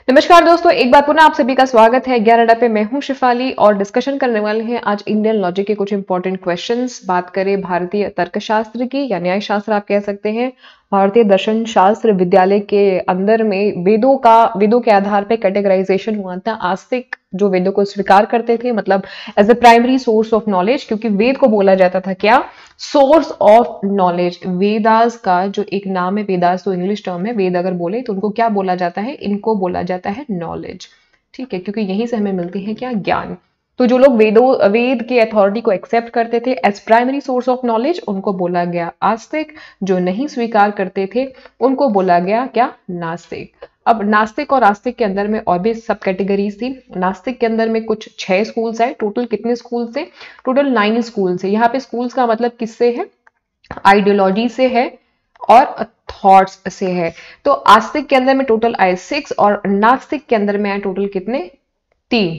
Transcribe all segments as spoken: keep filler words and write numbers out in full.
नमस्कार दोस्तों, एक बार पुनः आप सभी का स्वागत है ज्ञान अड्डा पे। मैं हूं शिफाली और डिस्कशन करने वाले हैं आज इंडियन लॉजिक के कुछ इंपॉर्टेंट क्वेश्चंस। बात करें भारतीय तर्कशास्त्र की या न्याय शास्त्र आप कह सकते हैं। भारतीय दर्शन शास्त्र विद्यालय के अंदर में वेदों का वेदों के आधार पे कैटेगराइजेशन हुआ था। आस्तिक जो वेदों को स्वीकार करते थे, मतलब as a primary source of knowledge, क्योंकि वेद को बोला जाता था क्या, सोर्स ऑफ नॉलेज। वेदास का जो एक नाम है, वेदास तो इंग्लिश टर्म है, वेद अगर बोले तो उनको क्या बोला जाता है, इनको बोला जाता है नॉलेज। ठीक है, क्योंकि यहीं से हमें मिलती है क्या, ज्ञान। तो जो लोग वेदों वेद के अथॉरिटी को एक्सेप्ट करते थे as primary source of knowledge, उनको बोला गया आस्तिक। जो नहीं स्वीकार करते थे उनको बोला गया क्या, नास्तिक। अब नास्तिक और आस्तिक के अंदर में और भी सब कैटेगरीज थी। नास्तिक के अंदर में कुछ छह स्कूल्स है। टोटल कितने स्कूल्स है? टोटल नाइन स्कूल्स है। यहाँ पे स्कूल्स का मतलब किससे है, आइडियोलॉजी से है और थॉट्स से है। तो आस्तिक के अंदर में टोटल आए सिक्स और नास्तिक के अंदर में आए टोटल कितने, तीन।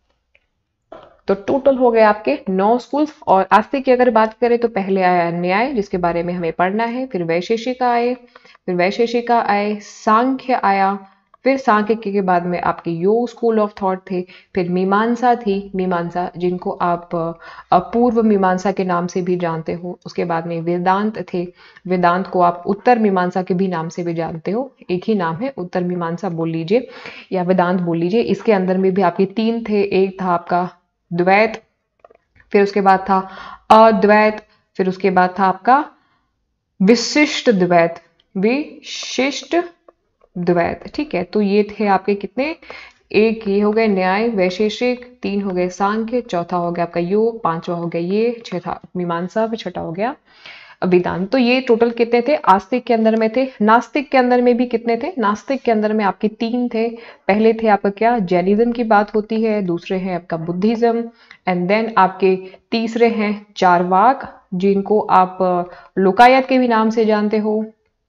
तो टोटल हो गए आपके नौ स्कूल्स। और आस्तिक की अगर बात करें तो पहले आया न्याय, जिसके बारे में हमें पढ़ना है। फिर वैशेषिका आए, फिर वैशेषिका आए, सांख्य आया, फिर सांख्य के बाद में आपके योग स्कूल ऑफ थॉट थे। फिर मीमांसा थी, मीमांसा जिनको आप पूर्व मीमांसा के नाम से भी जानते हो। उसके बाद में वेदांत थे, वेदांत को आप उत्तर मीमांसा के भी नाम से भी जानते हो। एक ही नाम है, उत्तर मीमांसा बोल लीजिए या वेदांत बोल लीजिए। इसके अंदर में भी आपके तीन थे। एक था आपका द्वैत, फिर उसके बाद था अद्वैत, फिर उसके बाद था आपका विशिष्ट द्वैत, विशिष्ट द्वैत। ठीक है, तो ये थे आपके कितने, एक ये हो गए न्याय वैशेषिक, तीन हो गए सांख्य, चौथा हो गया आपका योग, पांचवा हो गया ये, छठा मीमांसा, फिर छठा हो गया वेदांत। तो ये टोटल कितने थे आस्तिक के अंदर में थे। नास्तिक के अंदर में भी कितने थे, नास्तिक के अंदर में आपके तीन थे। पहले थे आपका क्या, जैनिज्म की बात होती है, दूसरे हैं आपका बुद्धिज्म, एंड देन आपके तीसरे हैं चारवाक, जिनको आप लोकायत के भी नाम से जानते हो,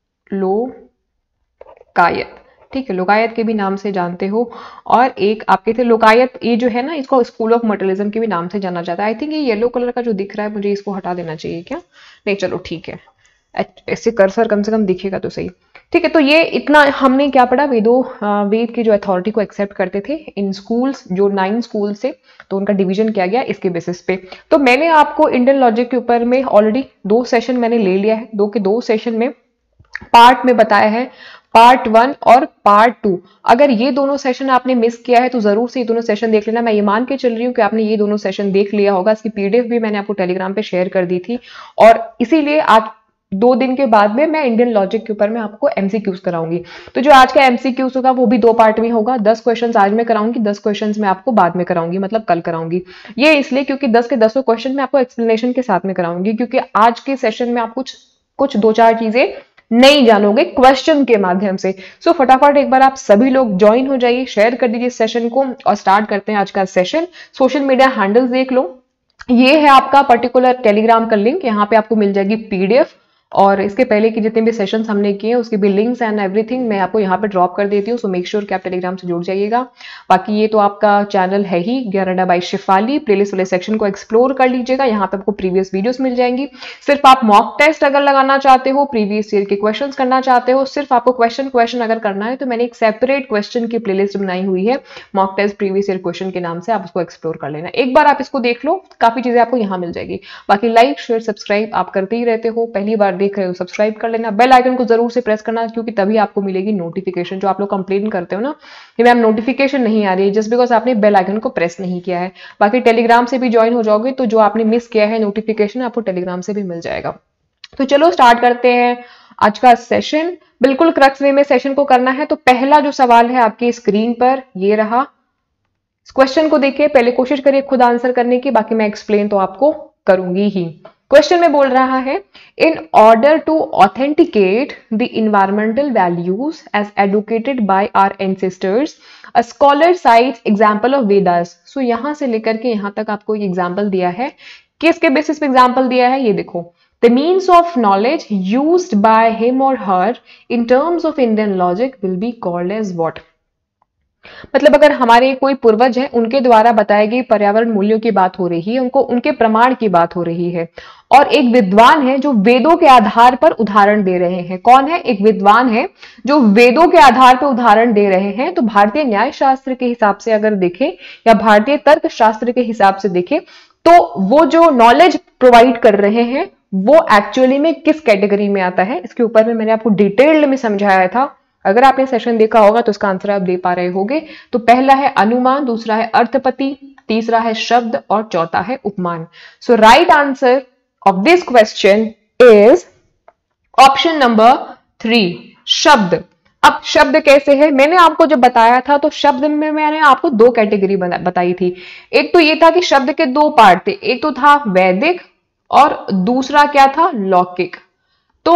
लोकायत। ठीक है, लोकायत के भी नाम से जानते हो। और एक आपके थे लोकायत, ये जो है ना, इसको स्कूल ऑफ मटेरियलिज्म के भी नाम से जाना जाता है। आई थिंक ये येलो कलर का जो दिख रहा है, मुझे इसको हटा देना चाहिए क्या, नहीं चलो ठीक है, ऐसे कर्सर कम से कम दिखेगा तो सही। ठीक है, तो ये इतना हमने क्या पढ़ा, वेदों वेद की जो अथॉरिटी को एक्सेप्ट करते थे इन स्कूल्स, जो नाइन स्कूल से, तो उनका डिवीजन किया गया इसके बेसिस पे। तो मैंने आपको इंडियन लॉजिक के ऊपर में ऑलरेडी दो सेशन मैंने ले लिया है, दो के दो सेशन में पार्ट में बताया है, पार्ट वन और पार्ट टू। अगर ये दोनों सेशन आपने मिस किया है तो जरूर से ये दोनों सेशन देख लेना। मैं ये मान के चल रही हूँ कि आपने ये दोनों सेशन देख लिया होगा। इसकी पीडीएफ भी मैंने आपको टेलीग्राम पे शेयर कर दी थी, और इसीलिए आज दो दिन के बाद में मैं इंडियन लॉजिक के ऊपर में आपको एमसीक्यूज कराऊंगी। तो जो आज का एमसीक्यूज होगा वो भी दो पार्ट में होगा। दस क्वेश्चंस आज मैं कराऊंगी, दस क्वेश्चंस मैं आपको बाद में कराऊंगी, मतलब कल कराऊंगी। ये इसलिए क्योंकि दस के दसों क्वेश्चन मैं आपको एक्सप्लेनेशन के साथ में कराऊंगी, क्योंकि आज के सेशन में आप कुछ कुछ दो चार चीजें नहीं जानोगे क्वेश्चन के माध्यम से। सो so, फटाफट एक बार आप सभी लोग ज्वाइन हो जाइए, शेयर कर दीजिए सेशन को, और स्टार्ट करते हैं आज का सेशन। सोशल मीडिया हैंडल्स देख लो, ये है आपका पर्टिकुलर टेलीग्राम का लिंक, यहाँ पे आपको मिल जाएगी पीडीएफ, और इसके पहले की जितने भी सेशंस हमने किए उसके भी लिंक्स एंड एवरीथिंग मैं आपको यहाँ पे ड्रॉप कर देती हूँ। सो मेक श्योर कि आप टेलीग्राम से जुड़ जाइएगा। बाकी ये तो आपका चैनल है ही ज्ञान अड्डा बाय शिफाली, प्लेलिस्ट वाले सेक्शन को एक्सप्लोर कर लीजिएगा, यहाँ पे आपको प्रीवियस वीडियोस मिल जाएंगी। सिर्फ आप मॉक टेस्ट अगर लगाना चाहते हो, प्रीवियस ईयर के क्वेश्चन करना चाहते हो, सिर्फ आपको क्वेश्चन क्वेश्चन अगर करना है, तो मैंने एक सेपरेट क्वेश्चन की प्लेलिस्ट बनाई हुई है, mock test previous year question के नाम से, आप उसको एक्सप्लोर कर लेना। एक बार आप इसको देख लो, काफी चीजें आपको यहाँ मिल जाएगी। बाकी लाइक शेयर सब्सक्राइब आप करते ही रहते हो, पहली बार देख रहे हो सब्सक्राइब कर लेना, बेल आइकन को जरूर से प्रेस करना, क्योंकि तभी आपको मिलेगी नोटिफिकेशन। जो आप लोग कंप्लेन करते हो ना कि मैम नोटिफिकेशन नहीं आ रही है, जस्ट बिकॉज आपने बेल आइकन को प्रेस नहीं किया है। बाकी टेलीग्राम से भी ज्वाइन हो जाओगे तो जो आपने मिस किया है नोटिफिकेशन आपको टेलीग्राम से भी मिल जाएगा। तो चलो स्टार्ट करते हैं आज का सेशन। बिल्कुल क्रक्स वे में सेशन को करना है। तो पहला जो सवाल है आपकी स्क्रीन पर ये रहा। इस क्वेश्चन को देखिए, पहले कोशिश करिए खुद आंसर करने की, बाकी मैं एक्सप्लेन तो आपको करूंगी ही। क्वेश्चन में बोल रहा है, in order to authenticate the environmental values as educated by our ancestors a scholar sites example of Vedas. So यहां से लेकर के यहां तक आपको एक एग्जांपल दिया है। किसके बेसिस पे एग्जांपल दिया है ये देखो। The means of knowledge used by him और her in terms of Indian logic will be called as what. मतलब अगर हमारे कोई पूर्वज है, उनके द्वारा बताए गए पर्यावरण मूल्यों की बात हो रही है, उनको उनके प्रमाण की बात हो रही है। और एक विद्वान है जो वेदों के आधार पर उदाहरण दे रहे हैं। कौन है? एक विद्वान है जो वेदों के आधार पर उदाहरण दे रहे हैं। तो भारतीय न्याय शास्त्र के हिसाब से अगर देखें या भारतीय तर्क शास्त्र के हिसाब से देखें, तो वो जो नॉलेज प्रोवाइड कर रहे हैं वो एक्चुअली में किस कैटेगरी में आता है, इसके ऊपर में मैंने आपको डिटेल्ड में समझाया था। अगर आपने सेशन देखा होगा तो उसका आंसर आप दे पा रहे होंगे। तो पहला है अनुमान, दूसरा है अर्थपति, तीसरा है शब्द और चौथा है उपमान। So right answer of this question is option number three, शब्द। अब शब्द कैसे है, मैंने आपको जब बताया था तो शब्द में मैंने आपको दो कैटेगरी बताई थी। एक तो ये था कि शब्द के दो पार्ट थे, एक तो था वैदिक और दूसरा क्या था, लौकिक। तो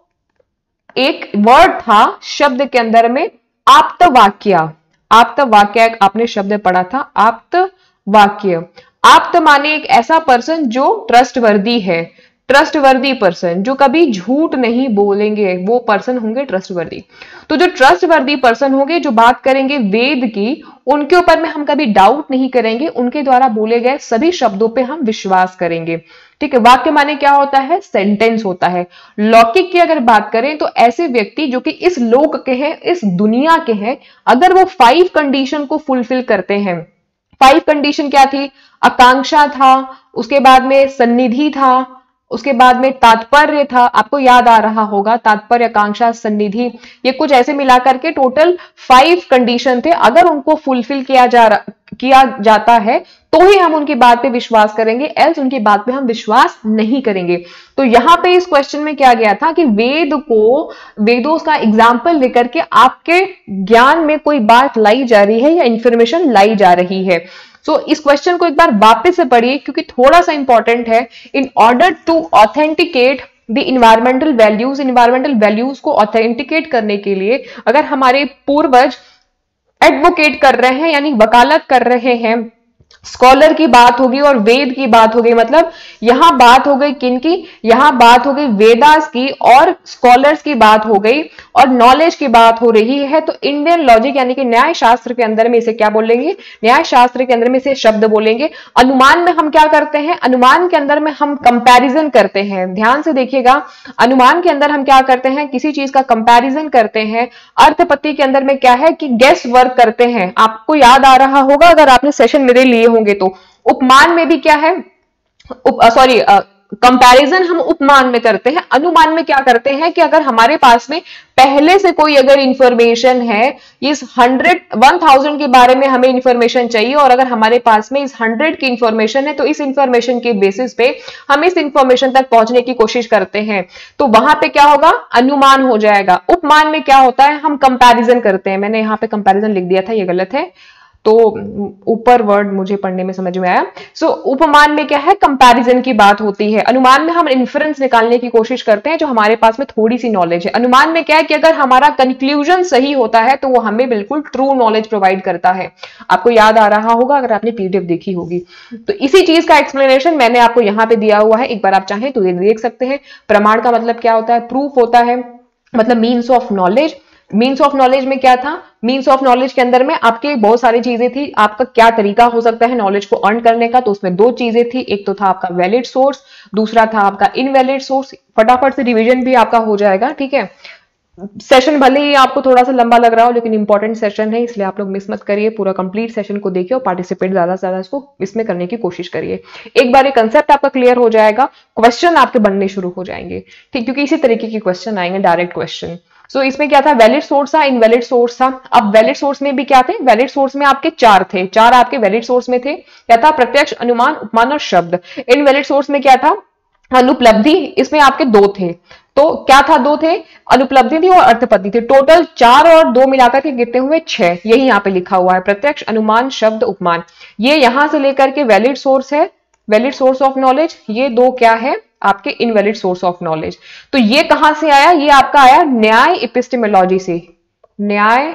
एक वर्ड था शब्द के अंदर में आप्तवाक्य। आप्तवाक्य आपने शब्द पढ़ा था, आप्तवाक्य। आप्त माने एक ऐसा पर्सन जो ट्रस्टवर्दी है, ट्रस्टवर्दी पर्सन जो कभी झूठ नहीं बोलेंगे, वो पर्सन होंगे ट्रस्टवर्दी। तो जो ट्रस्टवर्दी पर्सन होंगे, जो बात करेंगे वेद की, उनके ऊपर में हम कभी डाउट नहीं करेंगे, उनके द्वारा बोले गए सभी शब्दों पे हम विश्वास करेंगे। ठीक है, वाक्य माने क्या होता है, सेंटेंस होता है। लौकिक की अगर बात करें तो ऐसे व्यक्ति जो कि इस लोक के हैं, इस दुनिया के हैं, अगर वो फाइव कंडीशन को फुलफिल करते हैं। फाइव कंडीशन क्या थी, आकांक्षा था, उसके बाद में सन्निधि था, उसके बाद में तात्पर्य था, आपको याद आ रहा होगा, तात्पर्य, आकांक्षा, सन्निधि, ये कुछ ऐसे मिलाकर के टोटल फाइव कंडीशन थे। अगर उनको फुलफिल किया जा किया जाता है तो ही हम उनकी बात पे विश्वास करेंगे, एल्स उनकी बात पे हम विश्वास नहीं करेंगे। तो यहां पे इस क्वेश्चन में क्या गया था कि वेद को, वेदों का एग्जाम्पल लेकर के आपके ज्ञान में कोई बात लाई जा रही है या इंफॉर्मेशन लाई जा रही है। सो so, इस क्वेश्चन को एक बार वापस से पढ़िए क्योंकि थोड़ा सा इंपॉर्टेंट है। In order to authenticate the environmental values, environmental values को ऑथेंटिकेट करने के लिए अगर हमारे पूर्वज एडवोकेट कर रहे हैं यानी वकालत कर रहे हैं, स्कॉलर की बात होगी और वेद की बात हो गई, मतलब यहां बात हो गई किनकी, यहां बात हो गई वेदास की और स्कॉलर्स की बात हो गई और नॉलेज की बात हो रही है। तो इंडियन लॉजिक यानी कि न्याय शास्त्र के अंदर में इसे क्या बोलेंगे, न्याय शास्त्र के अंदर में इसे शब्द बोलेंगे। अनुमान में हम क्या करते हैं, अनुमान के अंदर में हम कंपैरिजन करते हैं। ध्यान से देखिएगा, अनुमान के अंदर हम क्या करते हैं, किसी चीज का कंपैरिजन करते हैं। अर्थपत्ति के अंदर में क्या है कि गेस वर्क करते हैं। आपको याद आ रहा होगा अगर आपने सेशन मेरे लिए होंगे तो। उपमान में भी क्या है, सॉरी कंपैरिजन हम उपमान में करते हैं। अनुमान में क्या करते हैं कि अगर हमारे पास में पहले से कोई अगर इंफॉर्मेशन है, इस हंड्रेड वन थाउजेंड के बारे में हमें इंफॉर्मेशन चाहिए और अगर हमारे पास में इस हंड्रेड की इंफॉर्मेशन है तो इस इंफॉर्मेशन के बेसिस पे हम इस इंफॉर्मेशन तक पहुंचने की कोशिश करते हैं, तो वहां पे क्या होगा, अनुमान हो जाएगा। उपमान में क्या होता है, हम कंपैरिजन करते हैं। मैंने यहाँ पे कंपैरिजन लिख दिया था, ये गलत है, तो ऊपर वर्ड मुझे पढ़ने में समझ में आया। सो so, उपमान में क्या है, कंपैरिजन की बात होती है। अनुमान में हम इन्फरेंस निकालने की कोशिश करते हैं जो हमारे पास में थोड़ी सी नॉलेज है। अनुमान में क्या है कि अगर हमारा कंक्लूजन सही होता है तो वो हमें बिल्कुल ट्रू नॉलेज प्रोवाइड करता है। आपको याद आ रहा होगा अगर आपने पीडीएफ देखी होगी। तो इसी चीज का एक्सप्लेनेशन मैंने आपको यहाँ पे दिया हुआ है, एक बार आप चाहें तो देख सकते हैं। प्रमाण का मतलब क्या होता है, प्रूफ होता है, मतलब means of knowledge. Means of knowledge में क्या था, मीन्स ऑफ नॉलेज के अंदर में आपके बहुत सारी चीजें थी, आपका क्या तरीका हो सकता है नॉलेज को अर्न करने का। तो उसमें दो चीजें थी, एक तो था आपका वैलिड सोर्स, दूसरा था आपका इनवैलिड सोर्स। फटाफट से रिवीजन भी आपका हो जाएगा, ठीक है। सेशन भले ही आपको थोड़ा सा लंबा लग रहा हो लेकिन इंपॉर्टेंट सेशन है, इसलिए आप लोग मिस मत करिए। पूरा कंप्लीट सेशन को देखिए और पार्टिसिपेट ज्यादा से ज्यादा इसको इसमें करने की कोशिश करिए। एक बार ये कंसेप्ट आपका क्लियर हो जाएगा, क्वेश्चन आपके बनने शुरू हो जाएंगे, ठीक, क्योंकि इसी तरीके के क्वेश्चन आएंगे, डायरेक्ट क्वेश्चन। सो so, इसमें क्या था, वैलिड सोर्स था, इनवैलिड सोर्स था। अब वैलिड सोर्स में भी क्या थे, वैलिड सोर्स में आपके चार थे, चार आपके वैलिड सोर्स में थे। क्या था, प्रत्यक्ष, अनुमान, उपमान और शब्द। इनवैलिड सोर्स में क्या था, अनुपलब्धि, इसमें आपके दो थे। तो क्या था, दो थे, अनुपलब्धि थी और अर्थपत्ति थी। टोटल चार और दो मिलाकर के कितने हुए, छह। यही यहाँ पे लिखा हुआ है, प्रत्यक्ष, अनुमान, शब्द, उपमान। ये यहां से लेकर के वैलिड सोर्स है, वैलिड सोर्स ऑफ नॉलेज। ये दो क्या है, आपके इनवैलिड सोर्स ऑफ नॉलेज। तो ये कहां से आया, ये आपका आया न्याय एपिस्टेमोलॉजी से, न्याय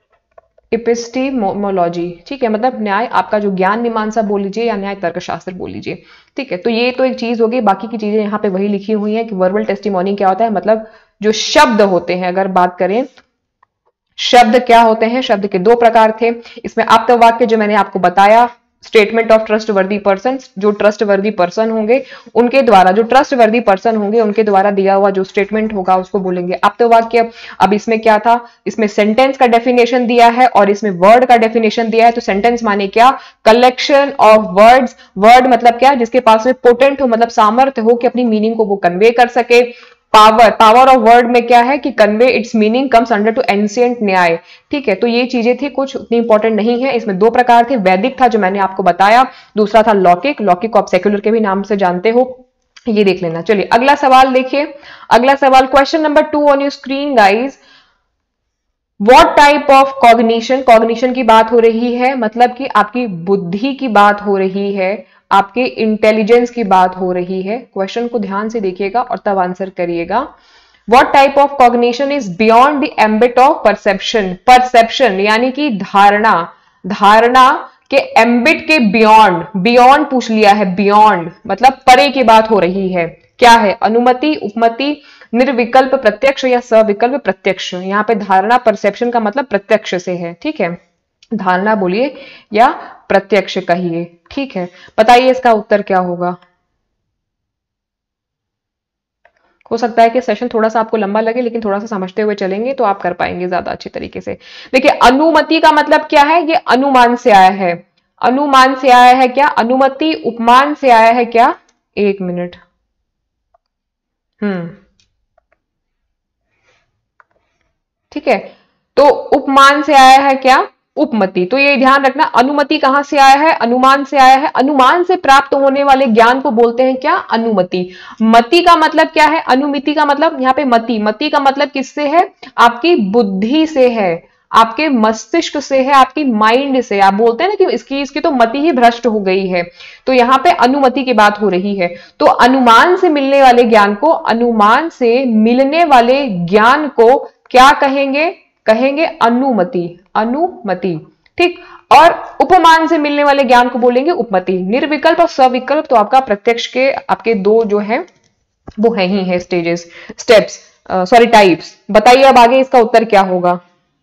एपिस्टेमोलॉजी, ठीक है, मतलब न्याय आपका जो ज्ञान मीमांसा बोल लीजिए या न्याय तर्कशास्त्र बोल लीजिए, ठीक है। तो ये तो एक चीज होगी, बाकी की चीजें यहाँ पे वही लिखी हुई है कि वर्बल टेस्टिमोनी क्या होता है, मतलब जो शब्द होते हैं, अगर बात करें शब्द क्या होते हैं? शब्द के दो प्रकार थे। इसमें आप्त वाक्य जो मैंने आपको बताया, स्टेटमेंट ऑफ ट्रस्टवर्दी पर्सन, जो ट्रस्टवर्दी पर्सन होंगे उनके द्वारा, जो ट्रस्टवर्दी पर्सन होंगे उनके द्वारा दिया हुआ जो स्टेटमेंट होगा उसको बोलेंगे आप्त वाक्य। अब इसमें क्या था? इसमें सेंटेंस का डेफिनेशन दिया है और इसमें वर्ड का डेफिनेशन दिया है। तो सेंटेंस माने क्या? Collection of words. वर्ड मतलब क्या? जिसके पास में पोटेंट हो, मतलब सामर्थ्य हो कि अपनी मीनिंग को वो कन्वे कर सके। पावर, पावर ऑफ वर्ड में क्या है कि convey its meaning comes under to ancient Nyaya. ठीक है, तो ये चीजें थी, कुछ उतनी इंपॉर्टेंट नहीं है। इसमें दो प्रकार थे, वैदिक था जो मैंने आपको बताया, दूसरा था लौकिक। लौकिक को आप सेक्युलर के भी नाम से जानते हो, ये देख लेना। चलिए अगला सवाल देखिए। अगला सवाल question number two on your screen guys. What type of cognition, cognition की बात हो रही है, मतलब कि आपकी बुद्धि की बात हो रही है, आपके इंटेलिजेंस की बात हो रही है। क्वेश्चन को ध्यान से देखिएगा और तब आंसर करिएगा। What type of cognition is beyond the ambit of perception. Perception यानी कि धारणा, धारणा के एम्बिट के बियॉन्ड, बियॉन्ड पूछ लिया है, बियॉन्ड मतलब परे की बात हो रही है। क्या है? अनुमति, उपमति, निर्विकल्प प्रत्यक्ष या सविकल्प प्रत्यक्ष। यहाँ पे धारणा, परसेप्शन का मतलब प्रत्यक्ष से है। ठीक है, धारणा बोलिए या प्रत्यक्ष कहिए। ठीक है, बताइए इसका उत्तर क्या होगा। हो सकता है कि सेशन थोड़ा सा आपको लंबा लगे, लेकिन थोड़ा सा समझते हुए चलेंगे तो आप कर पाएंगे ज्यादा अच्छी तरीके से। देखिए अनुमति का मतलब क्या है? ये अनुमान से आया है, अनुमान से आया है क्या? अनुमति उपमान से आया है क्या? एक मिनट, हम्म ठीक है, तो उपमान से आया है क्या? उपमति। तो ये ध्यान रखना, अनुमति कहां से आया है? अनुमान से आया है। अनुमान से प्राप्त होने वाले ज्ञान को बोलते हैं क्या? अनुमति। मति का मतलब क्या है? अनुमिति का मतलब यहाँ पे मति, मति का मतलब किससे है? आपकी बुद्धि से है, आपके मस्तिष्क से है, आपकी माइंड से। आप बोलते हैं ना कि इसकी इसकी तो मति ही भ्रष्ट हो गई है, तो यहाँ पे अनुमति की बात हो रही है। तो अनुमान से मिलने वाले ज्ञान को, अनुमान से मिलने वाले ज्ञान को क्या कहेंगे? कहेंगे अनुमति, अनुमति। ठीक, और उपमान से मिलने वाले ज्ञान को बोलेंगे उपमति। निर्विकल्प और सविकल्प तो आपका प्रत्यक्ष के आपके दो जो है वो है ही है स्टेजेस, स्टेप्स, सॉरी टाइप्स। बताइए अब आगे इसका उत्तर क्या होगा।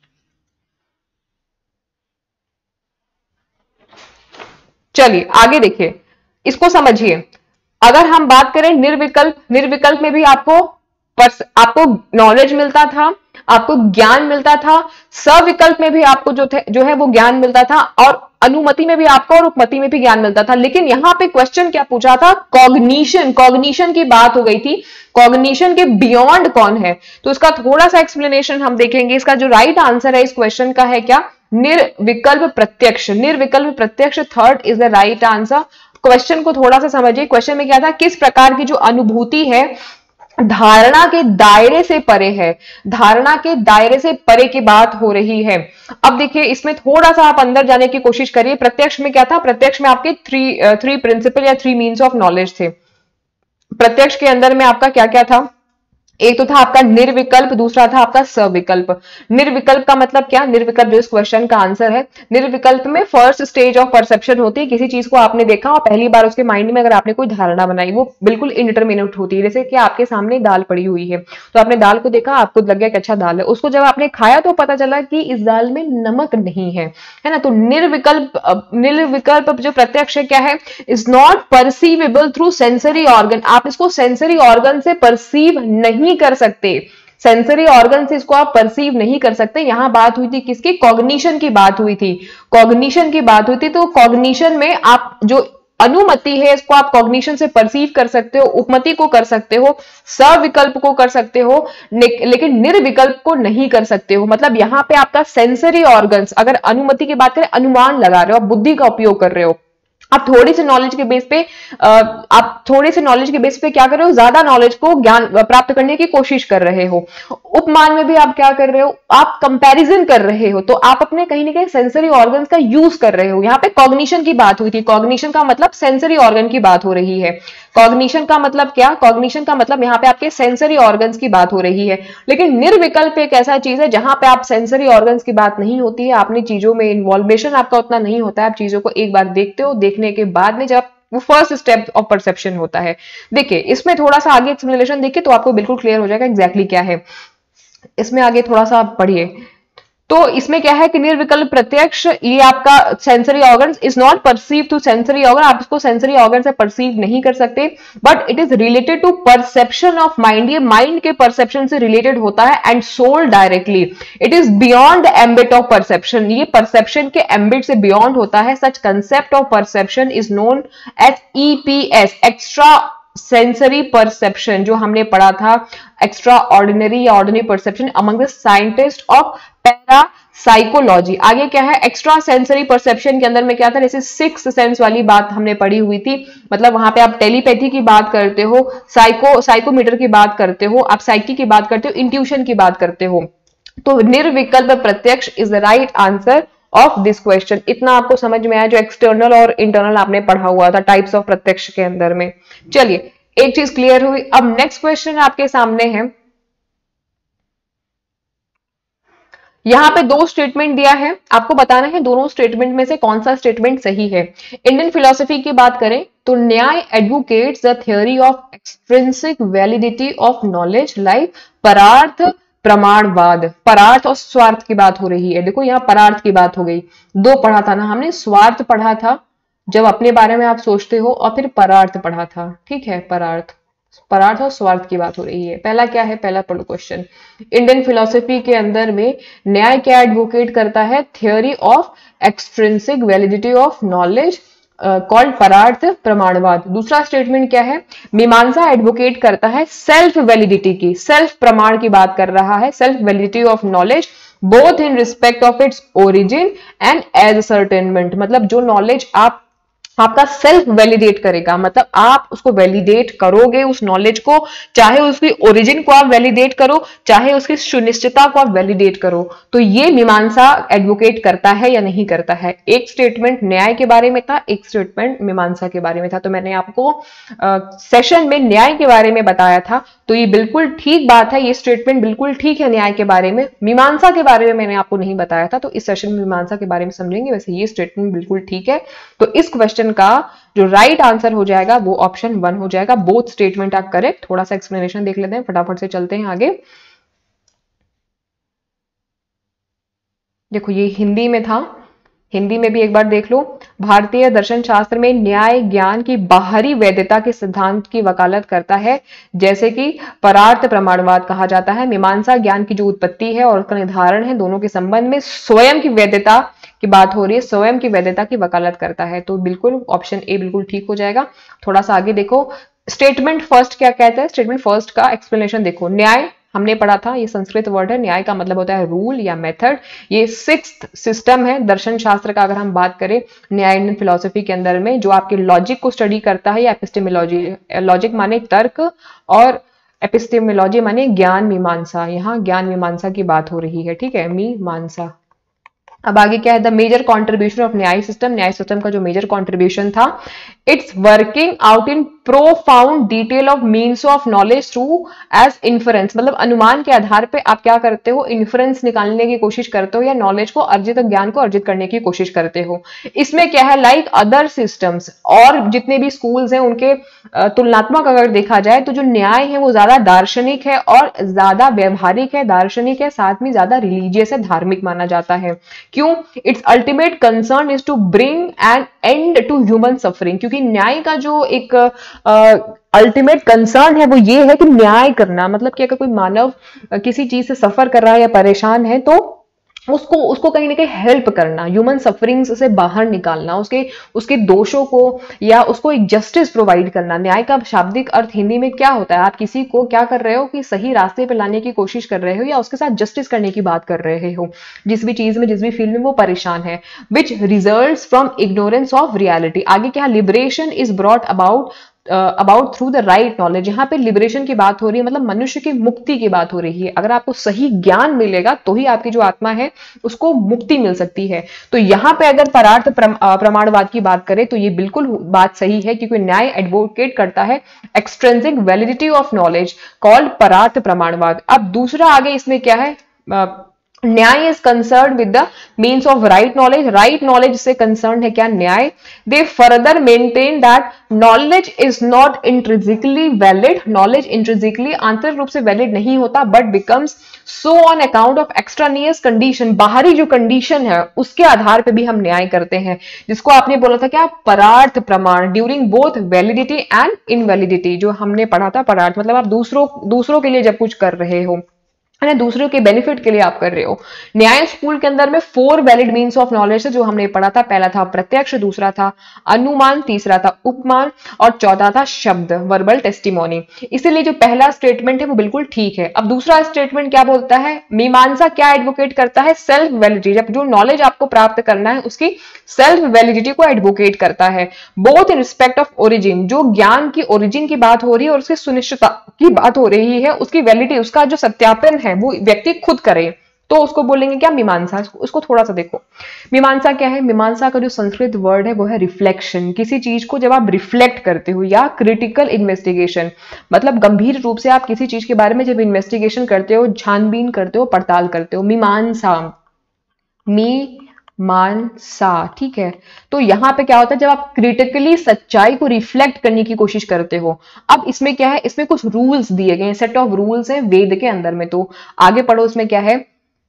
चलिए आगे देखिए, इसको समझिए। अगर हम बात करें निर्विकल्प, निर्विकल्प में भी आपको आपको नॉलेज मिलता था, आपको ज्ञान मिलता था। सविकल्प में भी आपको जो थे जो है वो ज्ञान मिलता था, और अनुमति में भी आपको और उपमति में भी ज्ञान मिलता था। लेकिन यहां पे क्वेश्चन क्या पूछा था? कॉग्निशन, कॉग्निशन की बात हो गई थी। कॉग्निशन के बियॉन्ड कौन है? तो इसका थोड़ा सा एक्सप्लेनेशन हम देखेंगे। इसका जो राइट आंसर है इस क्वेश्चन का है क्या? निर्विकल्प प्रत्यक्ष। निर्विकल्प प्रत्यक्ष third is the right answer. Question को थोड़ा सा समझिए। क्वेश्चन में क्या था? किस प्रकार की जो अनुभूति है धारणा के दायरे से परे है, धारणा के दायरे से परे की बात हो रही है। अब देखिए इसमें थोड़ा सा आप अंदर जाने की कोशिश करिए। प्रत्यक्ष में क्या था? प्रत्यक्ष में आपके थ्री थ्री प्रिंसिपल या थ्री मीन्स ऑफ नॉलेज थे। प्रत्यक्ष के अंदर में आपका क्या क्या था? एक तो था आपका निर्विकल्प, दूसरा था आपका सविकल्प। निर्विकल्प का मतलब क्या? निर्विकल्प जो इस क्वेश्चन का आंसर है। निर्विकल्प में फर्स्ट स्टेज ऑफ परसेप्शन होती है। किसी चीज को आपने देखा और पहली बार उसके माइंड में अगर आपने कोई धारणा बनाई, वो बिल्कुल इनडिटर्मिनेट होती है। जैसे कि आपके सामने दाल पड़ी हुई है, तो आपने दाल को देखा, आपको लग गया कि अच्छा दाल है। उसको जब आपने खाया तो पता चला कि इस दाल में नमक नहीं है, है ना। तो निर्विकल्प, निर्विकल्प जो प्रत्यक्ष है क्या है? Is not perceivable through sensory organ. आप इसको सेंसरी ऑर्गन से परसीव नहीं नहीं कर सकते, सेंसरी ऑर्गन से इसको आप परसीव नहीं कर सकते। यहां बात हुई थी किसकी? कॉग्निशन की बात हुई थी, कॉग्निशन की बात हुई थी। तो कॉग्निशन में आप जो अनुमति है इसको आप कॉग्निशन से परसीव कर सकते हो, उपमति को कर सकते हो, सविकल्प को कर सकते हो, लेकिन निर्विकल्प को नहीं कर सकते हो। मतलब यहां पे आपका सेंसरी ऑर्गन्स, अगर अनुमति की बात करें, अनुमान लगा रहे हो, आप बुद्धि का उपयोग कर रहे हो। आप थोड़ी सी नॉलेज के बेस पे आप थोड़े से नॉलेज के बेस पे क्या कर रहे हो? ज्यादा नॉलेज को ज्ञान प्राप्त करने की कोशिश कर रहे हो। उपमान में भी आप क्या कर रहे हो? आप कंपैरिजन कर रहे हो। तो आप अपने कहीं ना कहीं सेंसरी ऑर्गन्स का यूज कर रहे हो। यहाँ पे कॉग्निशन की बात हुई थी। कॉग्निशन का मतलब सेंसरी ऑर्गन की बात हो रही है। कॉग्निशन का मतलब क्या? कॉग्निशन का मतलब यहाँ पे आपके सेंसरी ऑर्गन्स की बात हो रही है। लेकिन निर्विकल्प एक ऐसा चीज है जहां पे आप सेंसरी ऑर्गन्स की बात नहीं होती है। आपने चीजों में इन्वॉल्वेशन आपका उतना नहीं होता है। आप चीजों को एक बार देखते हो, देखने के बाद में जब वो फर्स्ट स्टेप ऑफ परसेप्शन होता है। देखिए इसमें थोड़ा सा आगे एक्सप्लेनेशन देखिए तो आपको बिल्कुल क्लियर हो जाएगा एग्जैक्टली क्या है। इसमें आगे थोड़ा सा आप पढ़िए। तो इसमें क्या है कि निर्विकल्प प्रत्यक्ष, ये आपका sensory organ is not perceive to sensory organ, आप इसको सेंसरी ऑर्गन से परसीव नहीं कर सकते, but it is related to perception of mind, ये माइंड के परसेप्शन से रिलेटेड होता है, and soul directly, it is beyond the ambit of perception, ये परसेप्शन के एम्बिट से बियॉन्ड होता है। Such concept of perception is known as EPS, extra sensory perception, जो हमने पढ़ा था, एक्स्ट्रा ऑर्डिनरी या ordinary perception among the scientist of parapsychology. आगे क्या है, एक्स्ट्रा सेंसरी परसेप्शन के अंदर में क्या था, जैसे सिक्स सेंस वाली बात हमने पढ़ी हुई थी, मतलब वहां पे आप टेलीपैथी की बात करते हो, साइको साइकोमीटर की बात करते हो, आप साइकी की बात करते हो, इंट्यूशन की बात करते हो। तो निर्विकल्प प्रत्यक्ष is the right answer of this question. इतना आपको समझ में आया, जो एक्सटर्नल और इंटरनल आपने पढ़ा हुआ था टाइप्स ऑफ प्रत्यक्ष के अंदर में। चलिए, एक चीज क्लियर हुई। अब नेक्स्ट क्वेश्चन आपके सामने है, यहां पे दो स्टेटमेंट दिया है, आपको बताना है दोनों स्टेटमेंट में से कौन सा स्टेटमेंट सही है। इंडियन फिलोसफी की बात करें तो Nyaya advocates the theory of extrinsic validity of knowledge like परार्थ प्रमाणवाद। परार्थ और स्वार्थ की बात हो रही है, देखो यहाँ परार्थ की बात हो गई, दो पढ़ा था ना हमने, स्वार्थ पढ़ा था जब अपने बारे में आप सोचते हो, और फिर परार्थ पढ़ा था, ठीक है, परार्थ परार्थ और स्वार्थ की बात हो रही है। पहला क्या है, पहला पढ़ो क्वेश्चन, इंडियन फिलोसफी के अंदर में न्याय क्या एडवोकेट करता है, theory of extrinsic validity of knowledge called परार्थ प्रमाणवाद। दूसरा स्टेटमेंट क्या है, मीमांसा एडवोकेट करता है सेल्फ वैलिडिटी की, सेल्फ प्रमाण की बात कर रहा है, self validity of knowledge both in respect of its origin and as ascertainment, मतलब जो नॉलेज आप आपका सेल्फ वैलिडेट करेगा, मतलब आप उसको वैलिडेट करोगे उस नॉलेज को, चाहे उसकी ओरिजिन को आप वैलिडेट करो, चाहे उसकी सुनिश्चितता को आप वैलिडेट करो। तो ये मीमांसा एडवोकेट करता है या नहीं करता है। एक स्टेटमेंट न्याय के बारे में था, एक स्टेटमेंट मीमांसा के बारे में था। तो मैंने आपको आ, सेशन में न्याय के बारे में बताया था, तो ये बिल्कुल ठीक बात है, ये स्टेटमेंट बिल्कुल ठीक है न्याय के बारे में। मीमांसा के बारे में मैंने आपको नहीं बताया था, तो इस सेशन में मीमांसा के बारे में समझेंगे। वैसे ये स्टेटमेंट बिल्कुल ठीक है। तो इस क्वेश्चन का जो राइट आंसर हो जाएगा वो ऑप्शन वन हो जाएगा। Both statement are correct. थोड़ा सा एक्सप्लेनेशन देख लेते हैं, फटाफट से चलते हैं आगे। देखो ये हिंदी में था, हिंदी में भी एक बार देख लो। भारतीय दर्शन शास्त्र में न्याय ज्ञान की बाहरी वैधता के सिद्धांत की वकालत करता है, जैसे कि परार्थ प्रमाणवाद कहा जाता है। मीमांसा ज्ञान की जो उत्पत्ति है और उसका निर्धारण है, दोनों के संबंध में स्वयं की वैधता की बात हो रही है, स्वयं की वैधता की वकालत करता है। तो बिल्कुल ऑप्शन ए बिल्कुल ठीक हो जाएगा। थोड़ा सा आगे देखो, स्टेटमेंट फर्स्ट क्या कहता है, स्टेटमेंट फर्स्ट का एक्सप्लेनेशन देखो। न्याय हमने पढ़ा था, ये संस्कृत वर्ड है, न्याय का मतलब होता है रूल या मेथड। ये सिक्स्थ सिस्टम है दर्शन शास्त्र का। अगर हम बात करें न्याय इंडियन फिलोसफी के अंदर में, जो आपके लॉजिक को स्टडी करता है, या एपिस्टेमोलॉजी, लॉजिक माने तर्क और एपिस्टेमोलॉजी माने ज्ञान मीमांसा। यहाँ ज्ञान मीमांसा की बात हो रही है, ठीक है, मीमांसा। अब आगे क्या है, the major contribution of Nyaya system. Nyaya system का जो मेजर कॉन्ट्रीब्यूशन था, its working out in profound detail of means of knowledge through as inference, मतलब अनुमान के आधार पे आप क्या करते हो, इन्फरेंस निकालने की कोशिश करते हो, या नॉलेज को अर्जित ज्ञान को अर्जित करने की कोशिश करते हो। इसमें क्या है, लाइक अदर सिस्टम्स और जितने भी स्कूल्स हैं उनके तुलनात्मक अगर देखा जाए तो जो न्याय है वो ज्यादा दार्शनिक है और ज्यादा व्यवहारिक है, दार्शनिक है, साथ में ज्यादा रिलीजियस है, धार्मिक माना जाता है। क्यों? Its ultimate concern is to bring an end to human suffering, क्योंकि न्याय का जो एक अल्टीमेट uh, कंसर्न है वो ये है कि न्याय करना, मतलब कि अगर कोई मानव uh, किसी चीज से सफर कर रहा है या परेशान है तो उसको उसको कहीं ना कहीं हेल्प करना, ह्यूमन सफरिंग्स से बाहर निकालना, उसके उसके दोषों को या उसको एक जस्टिस प्रोवाइड करना। न्याय का शाब्दिक अर्थ हिंदी में क्या होता है, आप किसी को क्या कर रहे हो कि सही रास्ते पे लाने की कोशिश कर रहे हो या उसके साथ जस्टिस करने की बात कर रहे हो, जिस भी चीज में, जिस भी फील्ड में वो परेशान है, which results from ignorance of reality. आगे क्या, liberation is brought about about through the right knowledge. यहाँ पे लिबरेशन की बात हो रही है, मतलब मनुष्य की मुक्ति की बात हो रही है। अगर आपको सही ज्ञान मिलेगा तो ही आपकी जो आत्मा है उसको मुक्ति मिल सकती है। तो यहाँ पे अगर परार्थ प्रमाणवाद की बात करें तो ये बिल्कुल बात सही है, क्योंकि न्याय एडवोकेट करता है extrinsic validity of knowledge called परार्थ प्रमाणवाद। अब दूसरा आगे इसमें क्या है, Nyaya is concern with the means of right knowledge, right knowledge से कंसर्न है क्या Nyaya. They further maintain that knowledge is not intrinsically valid, knowledge intrinsically आंतरिक रूप से वैलिड नहीं होता, but becomes so on account of extraneous condition, बाहरी जो कंडीशन है उसके आधार पे भी हम न्याय करते हैं, जिसको आपने बोला था क्या, परार्थ प्रमाण, during both validity and invalidity, जो हमने पढ़ा था परार्थ मतलब आप दूसरों दूसरों के लिए जब कुछ कर रहे हो है ना, दूसरों के बेनिफिट के लिए आप कर रहे हो। न्याय स्कूल के अंदर में four valid means of knowledge है जो हमने पढ़ा था, पहला था प्रत्यक्ष, दूसरा था अनुमान, तीसरा था उपमान और चौथा था शब्द वर्बल टेस्टिमोनी। इसीलिए जो पहला स्टेटमेंट है वो बिल्कुल ठीक है। अब दूसरा स्टेटमेंट क्या बोलता है, मीमांसा क्या एडवोकेट करता है, सेल्फ वैलिडिटी, जब जो नॉलेज आपको प्राप्त करना है उसकी सेल्फ वैलिडिटी को एडवोकेट करता है, both in respect of origin, जो ज्ञान की ओरिजिन की बात हो रही है और उसकी सुनिश्चितता की बात हो रही है, उसकी वैलिडिटी, उसका जो सत्यापन है वो व्यक्ति खुद करे, तो उसको बोलेंगे क्या, मीमांसा। उसको थोड़ा सा देखो, मीमांसा क्या है, मीमांसा का जो संस्कृत वर्ड है वो है रिफ्लेक्शन, किसी चीज को जब आप रिफ्लेक्ट करते हो, या क्रिटिकल इन्वेस्टिगेशन, मतलब गंभीर रूप से आप किसी चीज के बारे में जब इन्वेस्टिगेशन करते हो, छानबीन करते हो, पड़ताल करते हो, मीमांसा, मी मानसा, ठीक है। तो यहां पे क्या होता है, जब आप क्रिटिकली सच्चाई को रिफ्लेक्ट करने की कोशिश करते हो। अब इसमें क्या है, इसमें कुछ रूल्स दिए गए हैं, सेट ऑफ रूल्स हैं वेद के अंदर में, तो आगे पढ़ो उसमें क्या है,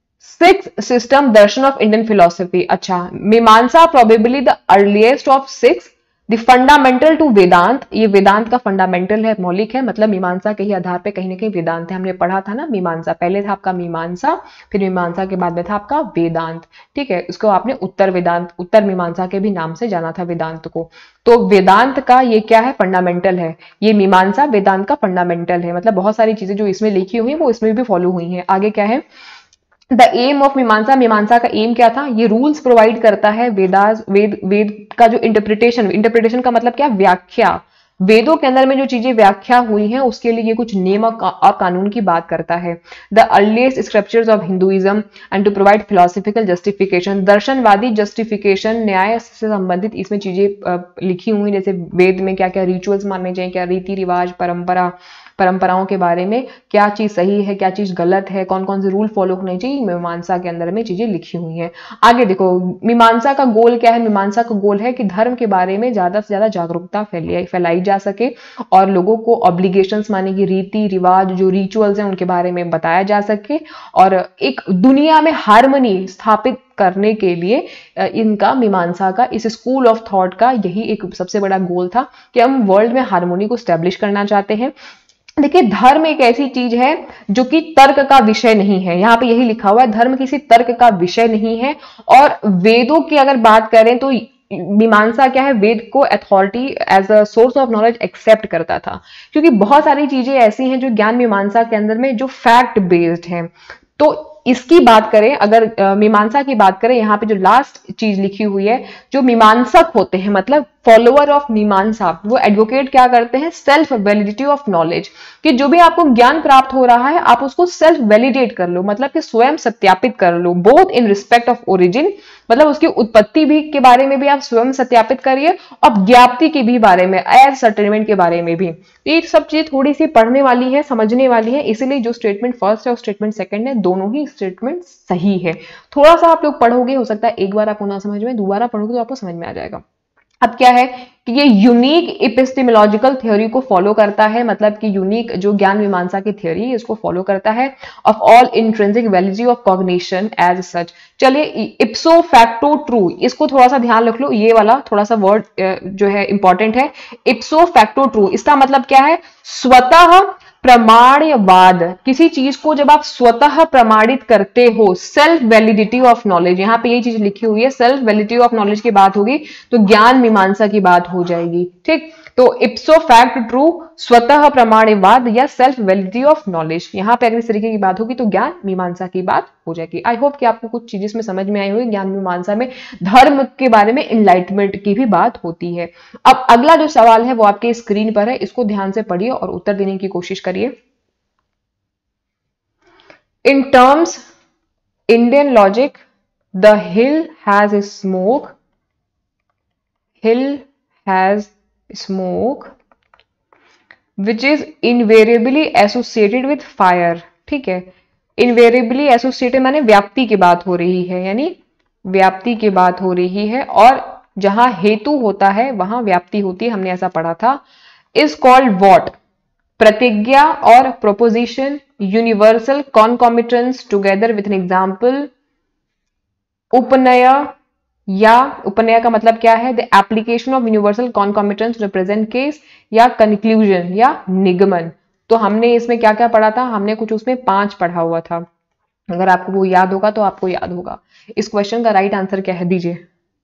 सिक्स सिस्टम दर्शन ऑफ इंडियन फिलोसफी। अच्छा, Mimamsa probably the earliest of six, the fundamental to Vedanta, ये वेदांत का फंडामेंटल है, मौलिक है, मतलब मीमांसा के ही आधार पे कहीं ना कहीं वेदांत है। हमने पढ़ा था ना, मीमांसा पहले था आपका मीमांसा, फिर मीमांसा के बाद में था आपका वेदांत, ठीक है। इसको आपने उत्तर वेदांत, उत्तर मीमांसा के भी नाम से जाना था वेदांत को। तो वेदांत का ये क्या है, फंडामेंटल है, ये मीमांसा वेदांत का फंडामेंटल है, मतलब बहुत सारी चीजें जो इसमें लिखी हुई है वो इसमें भी फॉलो हुई है। आगे क्या है, द एम ऑफ मीमांसा, मीमांसा का एम क्या था, ये रूल्स प्रोवाइड करता है, वेदास वेद वेद का जो इंटरप्रिटेशन, इंटरप्रिटेशन का मतलब क्या, व्याख्या, वेदों के अंदर में जो चीजें व्याख्या हुई हैं उसके लिए ये कुछ नियम और कानून की बात करता है। The earliest scriptures of Hinduism and to provide philosophical justification, दर्शनवादी जस्टिफिकेशन, न्याय से संबंधित इसमें चीजें लिखी हुई, जैसे वेद में क्या क्या रिचुअल्स मानने चाहिए, क्या रीति रिवाज, परंपरा, परंपराओं के बारे में क्या चीज सही है, क्या चीज गलत है, कौन कौन से रूल फॉलो होने चाहिए, मीमांसा के अंदर में चीजें लिखी हुई हैं। आगे देखो, मीमांसा का गोल क्या है, मीमांसा का गोल है कि धर्म के बारे में ज्यादा से ज्यादा जागरूकता फैलाई जा सके और लोगों को ऑब्लिगेशंस माने की रीति रिवाज, जो रिचुअल्स हैं उनके बारे में बताया जा सके, और एक दुनिया में हार्मनी स्थापित करने के लिए इनका, मीमांसा का, इस स्कूल ऑफ थॉट का यही एक सबसे बड़ा गोल था कि हम वर्ल्ड में हार्मोनी को स्टैब्लिश करना चाहते हैं। देखिए, धर्म एक ऐसी चीज है जो कि तर्क का विषय नहीं है, यहाँ पे यही लिखा हुआ है, धर्म किसी तर्क का विषय नहीं है। और वेदों की अगर बात करें तो मीमांसा क्या है, वेद को authority as a source of knowledge accept करता था, क्योंकि बहुत सारी चीजें ऐसी हैं जो ज्ञान मीमांसा के अंदर में जो फैक्ट बेस्ड हैं। तो इसकी बात करें, अगर मीमांसा की बात करें, यहाँ पे जो लास्ट चीज लिखी हुई है, जो मीमांसक होते हैं मतलब फॉलोअर ऑफ मीमांसा, वो एडवोकेट क्या करते हैं, सेल्फ वैलिडिटी ऑफ नॉलेज, कि जो भी आपको ज्ञान प्राप्त हो रहा है आप उसको सेल्फ वैलिडेट कर लो, मतलब कि स्वयं सत्यापित कर लो, both in respect of origin, मतलब उसकी उत्पत्ति भी के बारे में भी आप स्वयं सत्यापित करिए, और ज्ञाप्ति के भी बारे में, एज सर्टेनमेंट के बारे में भी। ये सब चीज थोड़ी सी पढ़ने वाली है, समझने वाली है, इसीलिए जो स्टेटमेंट फर्स्ट है और स्टेटमेंट सेकंड है, दोनों ही स्टेटमेंट सही है। थोड़ा सा आप लोग पढ़ोगे, हो सकता है एक बार आपको ना समझ में, दोबारा पढ़ोगे तो आपको समझ में आ जाएगा। अब क्या है कि ये यूनिक एपिस्टेमोलॉजिकल थ्योरी को फॉलो करता है, मतलब कि यूनिक जो ज्ञान मीमांसा की थ्योरी है इसको फॉलो करता है, of all intrinsic validity of cognition as such. चलिए, इप्सो फैक्टो ट्रू, इसको थोड़ा सा ध्यान रख लो, ये वाला थोड़ा सा वर्ड जो है इंपॉर्टेंट है, इप्सो फैक्टो ट्रू। इसका मतलब क्या है, स्वतः प्रमाणवाद, किसी चीज को जब आप स्वतः प्रमाणित करते हो, सेल्फ वैलिडिटी ऑफ नॉलेज, यहाँ पे ये चीज लिखी हुई है, सेल्फ वैलिडिटी ऑफ नॉलेज की बात होगी तो ज्ञान मीमांसा की बात हो जाएगी, ठीक। तो इप्सो फैक्ट ट्रू, स्वतः प्रमाणवाद या सेल्फ वैलिडिटी ऑफ नॉलेज, यहाँ पे अगर इस तरीके की बात होगी तो ज्ञान मीमांसा की बात हो जाएगी। आई होप कि आपको कुछ चीजें इसमें समझ में आई होगी। ज्ञान मीमांसा में धर्म के बारे में एनलाइटमेंट की भी बात होती है। अब अगला जो सवाल है वो आपके स्क्रीन पर है, इसको ध्यान से पढ़िए और उत्तर देने की कोशिश करिए। In terms Indian logic, the hill has smoke, hill has smoke which is invariably associated with fire, ठीक है। इनवेरिएबली एसोसिएटेड माने व्याप्ति की बात हो रही है, यानी व्याप्ति की बात हो रही है, और जहां हेतु होता है वहां व्याप्ति होती है, हमने ऐसा पढ़ा था। Is called what? प्रतिज्ञा और proposition, universal concomitance together with an example, उपनय, या उपनय का मतलब क्या है? The application of universal concomitance to the present case, या कंक्लूजन या निगमन। तो हमने इसमें क्या क्या पढ़ा था? हमने कुछ उसमें पांच पढ़ा हुआ था, अगर आपको वो याद होगा तो आपको याद होगा। इस क्वेश्चन का राइट आंसर क्या है दीजिए।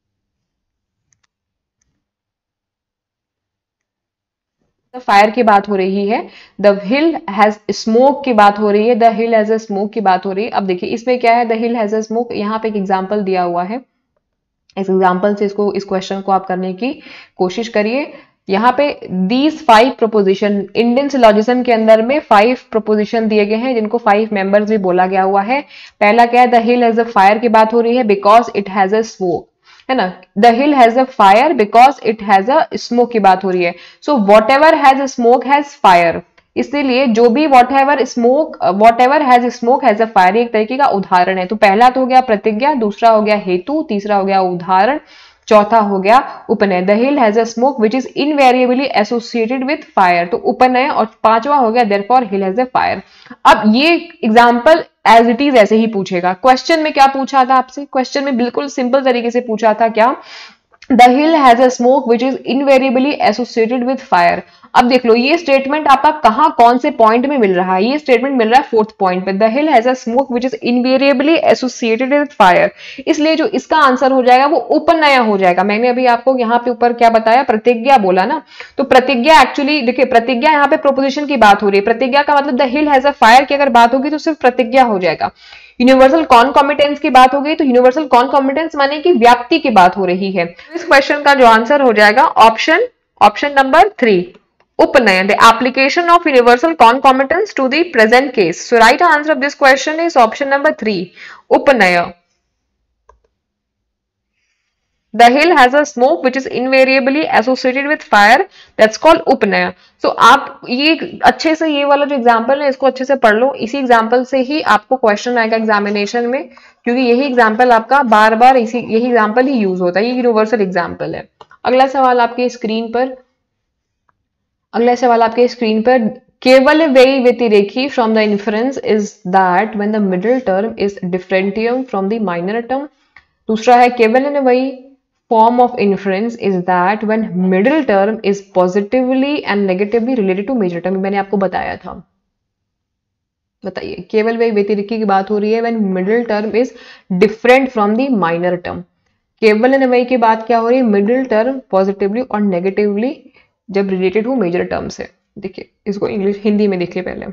फायर की बात हो रही है, द हिल हैज स्मोक की बात हो रही है, the hill has a smoke की बात हो रही है। अब देखिए इसमें क्या है, the hill has a smoke, यहाँ पे एक एग्जाम्पल दिया हुआ है, इस एग्जाम्पल से इसको इस क्वेश्चन को आप करने की कोशिश करिए। यहाँ पे these five proposition, Indian syllogism के अंदर में फाइव प्रोपोजिशन दिए गए हैं, जिनको फाइव मेंबर्स भी बोला गया हुआ है। पहला क्या है, the hill has a fire की बात हो रही है because it has a smoke, है ना। The hill has a fire because it has a smoke की बात हो रही है। So whatever has smoke has fire, इसलिए जो भी whatever smoke whatever has smoke has a fire एक तरीके का उदाहरण है। तो पहला तो हो गया प्रतिज्ञा, दूसरा हो गया हेतु, तीसरा हो गया उदाहरण, चौथा हो गया उपनय। The hill has a smoke which is invariably associated with fire, तो उपनय, और पांचवा हो गया therefore hill has a fire. अब ये एग्जाम्पल एज इट इज ऐसे ही पूछेगा। क्वेश्चन में क्या पूछा था आपसे? क्वेश्चन में बिल्कुल सिंपल तरीके से पूछा था, क्या? The hill has a smoke which is invariably associated with fire. अब देख लो ये स्टेटमेंट आपका कहां कौन से पॉइंट में मिल रहा है? ये स्टेटमेंट मिल रहा है फोर्थ पॉइंट पे, the hill has a smoke which is invariably associated with fire. इसलिए जो इसका आंसर हो जाएगा वो उपनय हो जाएगा। मैंने अभी आपको यहाँ पे ऊपर क्या बताया, प्रतिज्ञा बोला ना, तो प्रतिज्ञा एक्चुअली देखिए, प्रतिज्ञा यहाँ पे प्रोपोजिशन की बात हो रही है। प्रतिज्ञा का मतलब the hill has a fire की अगर बात होगी तो सिर्फ प्रतिज्ञा हो जाएगा। यूनिवर्सल कॉन्कॉमिटेंस की बात हो गई तो यूनिवर्सल कॉन्कॉमिटेंस माने कि व्याप्ति की बात हो रही है। इस क्वेश्चन का जो आंसर हो जाएगा ऑप्शन ऑप्शन नंबर थ्री, उपनय, the application of universal concomitance to the present case. So right answer of this question is option number three, उपनय। The hill has a smoke which is invariably associated with fire, that's called उपनय। So so, आप ये अच्छे से ये वाला जो example है इसको अच्छे से पढ़ लो, इसी एग्जाम्पल से ही आपको क्वेश्चन आएगा एग्जामिनेशन में, क्योंकि यही एग्जाम्पल आपका बार बार इसी यही एग्जाम्पल ही यूज होता है, ये यूनिवर्सल एग्जाम्पल है। अगला सवाल आपके स्क्रीन पर अगला सवाल आपके स्क्रीन पर केवल व्ययी व्यतिरेकी from the inference is that when the middle term is different from the minor term. दूसरा है केवल व्ययी form of inference is that when middle term is positively and negatively related to major term। मैंने आपको बताया था, बताइए। केवल व्ययी व्यतिरेकी की बात हो रही है when middle term is different from the minor term। केवल अन्वयी की बात क्या हो रही है? मिडिल टर्म पॉजिटिवली और नेगेटिवली जब रिलेटेड हो मेजर टर्म से। देखिए इसको इंग्लिश हिंदी में देखिए पहले।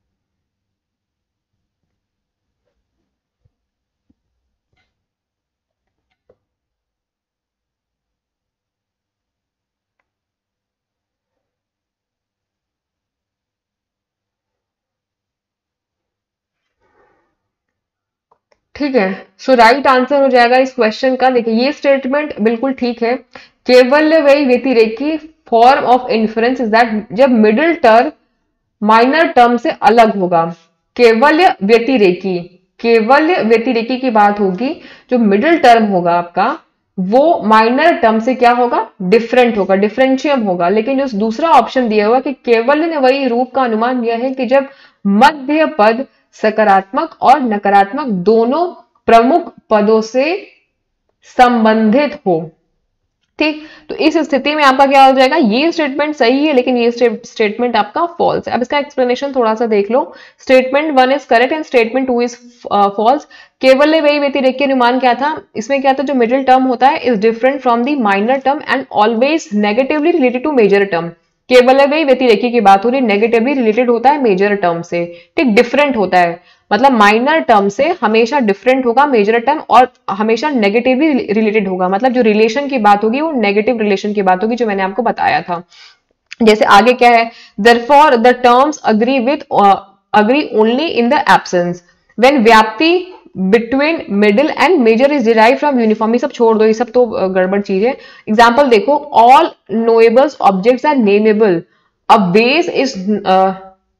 ठीक है, सो राइट आंसर हो जाएगा इस क्वेश्चन का। देखिए ये स्टेटमेंट बिल्कुल ठीक है, केवल वही व्यतिरेकी form of inference is that जब मिडिल टर्म माइनर टर्म से अलग होगा। केवल व्यतिरेकी केवल व्यतिरेकी की बात होगी, जो मिडिल टर्म होगा आपका वो माइनर टर्म से क्या होगा? डिफरेंट होगा, डिफरेंशियम होगा। लेकिन जो दूसरा ऑप्शन दिया हुआ कि केवल वही रूप का अनुमान यह है कि जब मध्य पद सकारात्मक और नकारात्मक दोनों प्रमुख पदों से संबंधित हो। ठीक, तो इस स्थिति में आपका क्या हो जाएगा? ये स्टेटमेंट सही है लेकिन ये स्टेटमेंट आपका फॉल्स है। अब इसका एक्सप्लेनेशन थोड़ा सा देख लो। Statement one is correct and statement two is false. केवल वही व्यतिरेकी अनुमान क्या था? इसमें क्या था? जो मिडिल टर्म होता है is different from the minor term and always negatively related to major term. केवल वही व्यतिरेकी की बात हो रही, नेगेटिवली रिलेटेड होता है मेजर टर्म से। ठीक, डिफरेंट होता है मतलब माइनर टर्म से हमेशा डिफरेंट होगा मेजर टर्म, और हमेशा नेगेटिवली रिलेटेड होगा। मतलब जो रिलेशन की बात होगी वो नेगेटिव रिलेशन की बात होगी, जो मैंने आपको बताया था। जैसे आगे क्या है? therefore the terms agree with uh, agree only in the absence when व्याप्ति between middle and major is derived from uniform। ये सब छोड़ दो, ये सब तो गड़बड़ चीज है। एग्जाम्पल देखो, all knowable objects are nameable, a vase is uh,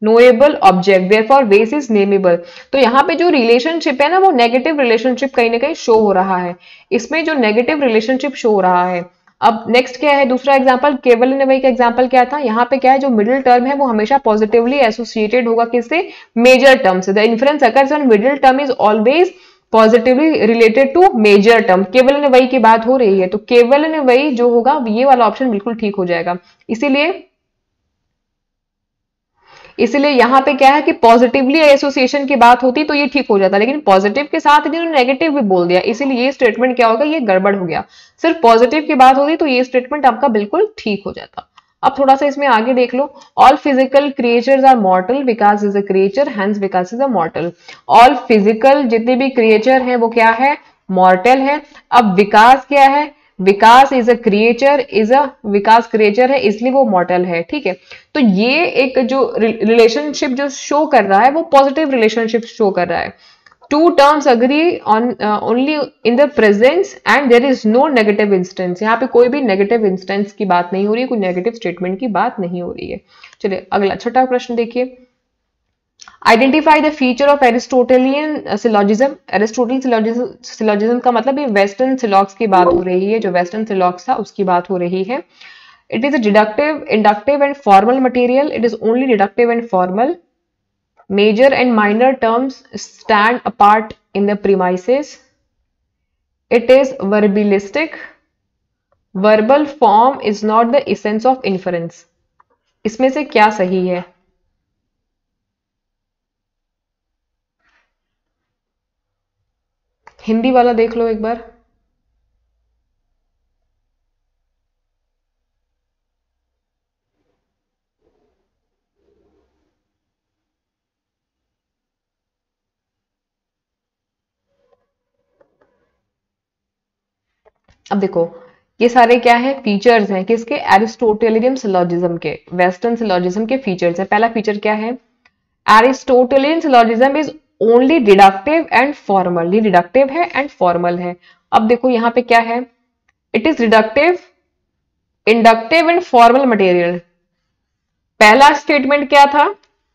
knowable object, therefore vase is nameable. तो यहाँ पे जो रिलेशनशिप है ना वो नेगेटिव रिलेशनशिप कहीं ना कहीं शो हो रहा है, इसमें जो नेगेटिव रिलेशनशिप शो हो रहा है। अब नेक्स्ट क्या है, दूसरा एग्जांपल केवल ने वही का एग्जांपल क्या था, यहाँ पे क्या है, जो मिडिल टर्म है वो हमेशा पॉजिटिवली एसोसिएटेड होगा किससे, मेजर टर्म से। The inference occurs when middle term is always positively related to major term. केवल ने वही की बात हो रही है, तो केवल ने वही जो होगा ये वाला ऑप्शन बिल्कुल ठीक हो जाएगा। इसीलिए इसीलिए यहाँ पे क्या है कि पॉजिटिवली एसोसिएशन की बात होती तो ये ठीक हो जाता, लेकिन पॉजिटिव के साथ इन्होंने नेगेटिव भी बोल दिया, इसीलिए ये स्टेटमेंट क्या होगा, ये गड़बड़ हो गया। सिर्फ पॉजिटिव की बात होती तो ये स्टेटमेंट आपका बिल्कुल ठीक हो जाता। अब थोड़ा सा इसमें आगे देख लो, all physical creatures are mortal, Vikas is a creature, hence Vikas is a mortal. All physical जितने भी क्रिएचर है वो क्या है, मॉर्टल है। अब विकास क्या है, Vikas is a creature, is a Vikas creature है इसलिए वो मॉर्टल है, ठीक है। तो ये एक जो रिलेशनशिप जो शो कर रहा है वो पॉजिटिव रिलेशनशिप शो कर रहा है। Two terms agree on only in the presence and there is no negative instance. यहाँ पे कोई भी नेगेटिव इंस्टेंस की बात नहीं हो रही है, कोई नेगेटिव स्टेटमेंट की बात नहीं हो रही है। चलिए अगला छठा प्रश्न देखिए, identify the feature of Aristotelian syllogism. Aristotle syllogism का मतलब ये वेस्टर्न सिलॉग्स की बात हो रही है, जो वेस्टर्न सिलॉग्स था उसकी बात हो रही है। It is a deductive, inductive and formal material, it is only deductive and formal. Major and minor terms stand apart in the premises. It is verbalistic. Verbal form is not the essence of inference. इसमें से क्या सही है? हिंदी वाला देख लो एक बार। अब देखो ये सारे क्या है, फीचर्स हैं किसके, एरिस्टोटेलियन सिलॉजिज्म के, वेस्टर्न सिलॉजिज्म के फीचर्स हैं। पहला फीचर क्या है, Aristotelian syllogism is only deductive and formal. ये डिडक्टिव है एंड फॉर्मल है। अब देखो यहाँ पे क्या है, it is deductive, inductive and formal material. पहला स्टेटमेंट क्या था,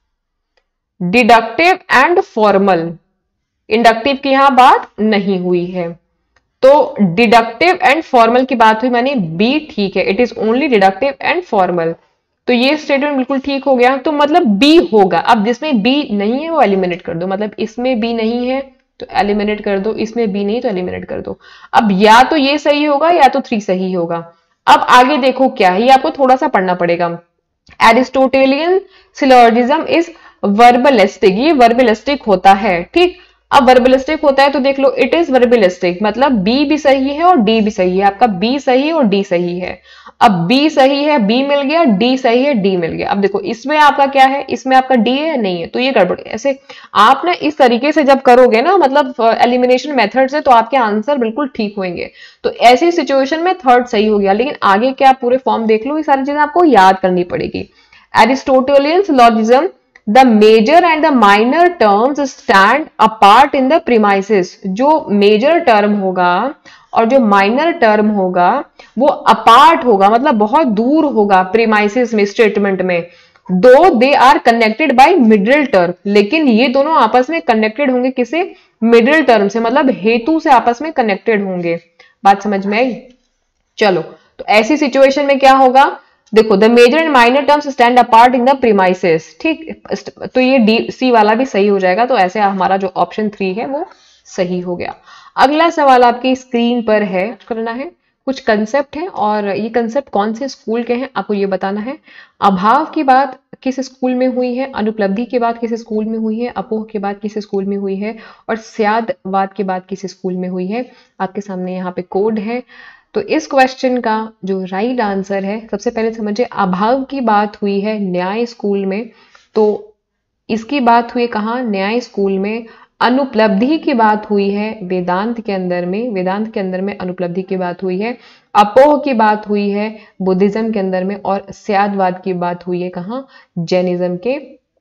डिडक्टिव एंड फॉर्मल, इंडक्टिव की यहां बात नहीं हुई है। तो डिडक्टिव एंड फॉर्मल की बात हुई, माने बी ठीक है, it is only deductive and formal. तो ये स्टेटमेंट बिल्कुल ठीक हो गया, तो मतलब बी होगा। अब जिसमें बी नहीं है वो एलिमिनेट कर दो, मतलब इसमें बी नहीं है तो एलिमिनेट कर दो, इसमें बी नहीं तो एलिमिनेट कर दो। अब या तो ये सही होगा या तो थ्री सही होगा। अब आगे देखो क्या है, ये आपको थोड़ा सा पढ़ना पड़ेगा। एरिस्टोटेलियन सिलॉजिज्म इज वर्बलिस्टिक, ये वर्बलिस्टिक होता है, ठीक। अब वर्बलिस्टिक होता है तो देख लो, इट इज वर्बलिस्टिक, मतलब बी भी सही है और डी भी सही है, आपका बी सही और डी सही है। अब बी सही है, बी मिल गया, डी सही है, डी मिल गया। अब देखो इसमें आपका क्या है, इसमें आपका डी है या नहीं है, तो ये गड़बड़। ऐसे आप ना इस तरीके से जब करोगे ना, मतलब एलिमिनेशन मेथड से, तो आपके आंसर बिल्कुल ठीक होंगे। तो ऐसी सिचुएशन में थर्ड सही हो गया, लेकिन आगे क्या पूरे फॉर्म देख लो, ये सारी चीजें आपको याद करनी पड़ेगी। Aristotelian syllogism, the major and the minor terms stand apart in the premises. जो मेजर टर्म होगा और जो माइनर टर्म होगा वो अपार्ट होगा, मतलब बहुत दूर होगा प्रीमाइसेस में, स्टेटमेंट में। दो they are connected by middle term, लेकिन ये दोनों आपस में कनेक्टेड होंगे किसे, मिडिल टर्म से, मतलब हेतु से आपस में कनेक्टेड होंगे। बात समझ में आई? चलो, तो ऐसी सिचुएशन में क्या होगा, देखो the major and minor terms stand apart in the premises, ठीक। तो ये डी सी वाला भी सही हो जाएगा, तो ऐसे हमारा जो ऑप्शन थ्री है वो सही हो गया। अगला सवाल आपकी स्क्रीन पर है, करना है, कुछ कंसेप्ट है और ये कंसेप्ट कौन से स्कूल के हैं आपको ये बताना है। अभाव की बात किस स्कूल में हुई है, अनुपलब्धि की बात किस स्कूल में हुई है, अपोह की बात किस स्कूल में हुई है, और स्यादवाद की बात किस स्कूल में हुई है। आपके सामने यहाँ पे कोड है। तो इस क्वेश्चन का जो राइट आंसर है, सबसे पहले समझिए, अभाव की बात हुई है न्याय स्कूल में, तो इसकी बात हुई कहाँ, न्याय स्कूल में। अनुपलब्धि की बात हुई है वेदांत के अंदर में, वेदांत के अंदर में अनुपलब्धि की बात हुई है। अपोह की बात हुई है बुद्धिज्म के अंदर में, और स्यादवाद की बात हुई है कहाँ, जैनिज्म के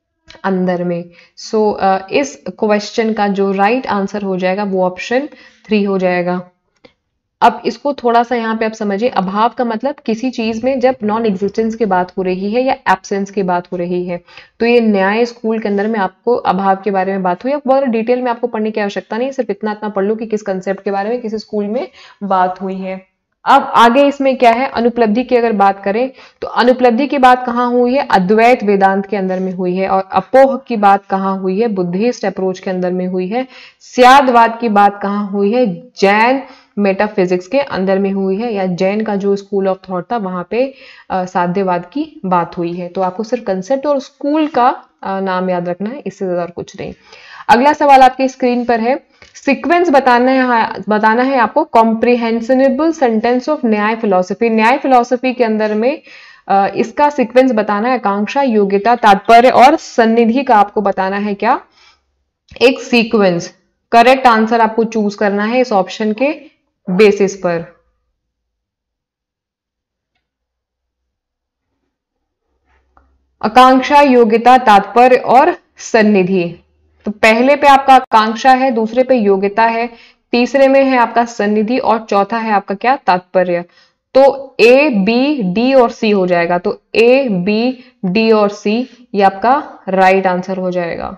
अंदर में। सो so, uh, इस क्वेश्चन का जो राइट आंसर हो जाएगा वो ऑप्शन थ्री हो जाएगा। अब इसको थोड़ा सा यहाँ पे आप समझिए, अभाव का मतलब किसी चीज में जब नॉन एग्जिस्टेंस की बात हो रही है या एब्सेंस की बात हो रही है, तो ये न्याय स्कूल के अंदर में आपको अभाव के बारे में बात हुई। बहुत डिटेल में आपको पढ़ने की आवश्यकता नहीं, सिर्फ इतना इतना पढ़ लो कि किस कंसेप्ट के बारे में किसी स्कूल में बात हुई है। अब आगे इसमें क्या है, अनुपलब्धि की अगर बात करें तो अनुपलब्धि की बात कहाँ हुई है, अद्वैत वेदांत के अंदर में हुई है। और अपोह की बात कहाँ हुई है, बुद्धिस्ट अप्रोच के अंदर में हुई है। स्यादवाद की बात कहाँ हुई है, जैन मेटाफिजिक्स के अंदर में हुई है, या जैन का जो स्कूल ऑफ थॉट था वहां पे साध्यवाद की बात हुई है। तो आपको सिर्फ कंसेप्ट और स्कूल का आ, नाम याद रखना है, इससे ज्यादा और कुछ नहीं। अगला सवाल आपके स्क्रीन पर है, सीक्वेंस बताना है बताना है आपको comprehensible sentence of Nyaya philosophy. Nyaya philosophy के अंदर में आ, इसका सीक्वेंस बताना है, आकांक्षा, योग्यता, तात्पर्य और सन्निधि का आपको बताना है क्या, एक सीक्वेंस। करेक्ट आंसर आपको चूज करना है इस ऑप्शन के बेसिस पर। आकांक्षा, योग्यता, तात्पर्य और सन्निधि। तो पहले पे आपका आकांक्षा है, दूसरे पे योग्यता है, तीसरे में है आपका सन्निधि और चौथा है आपका क्या, तात्पर्य। तो ए, बी, डी और सी हो जाएगा। तो ए, बी, डी और सी ये आपका राइट आंसर हो जाएगा।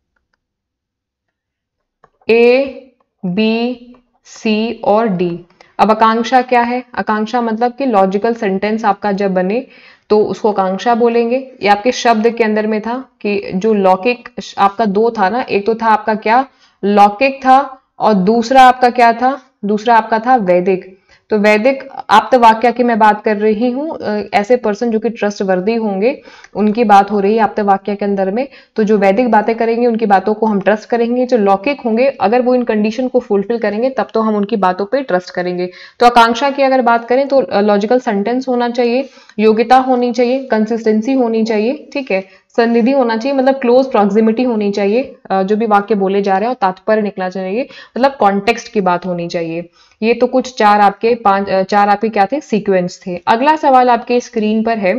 ए, बी, सी और डी। अब आकांक्षा क्या है, आकांक्षा मतलब कि लॉजिकल सेंटेंस आपका जब बने तो उसको आकांक्षा बोलेंगे। ये आपके शब्द के अंदर में था कि जो लौकिक आपका दो था ना, एक तो था आपका क्या, लौकिक था, और दूसरा आपका क्या था, दूसरा आपका था वैदिक। तो वैदिक आप्त वाक्य की मैं बात कर रही हूँ, ऐसे पर्सन जो कि ट्रस्ट वर्दी होंगे उनकी बात हो रही है आप्त वाक्य के अंदर में। तो जो वैदिक बातें करेंगे उनकी बातों को हम ट्रस्ट करेंगे, जो लौकिक होंगे अगर वो इन कंडीशन को फुलफिल करेंगे तब तो हम उनकी बातों पे ट्रस्ट करेंगे। तो आकांक्षा की अगर बात करें तो लॉजिकल सेंटेंस होना चाहिए, योग्यता होनी चाहिए, कंसिस्टेंसी होनी चाहिए, ठीक है, सन्निधि होना चाहिए मतलब क्लोज प्रॉक्सिमिटी होनी चाहिए जो भी वाक्य बोले जा रहे हैं, और तात्पर्य निकला चाहिए मतलब कॉन्टेक्स्ट की बात होनी चाहिए। ये तो कुछ चार आपके पांच चार आपके क्या थे, सीक्वेंस थे। अगला सवाल आपके स्क्रीन पर है,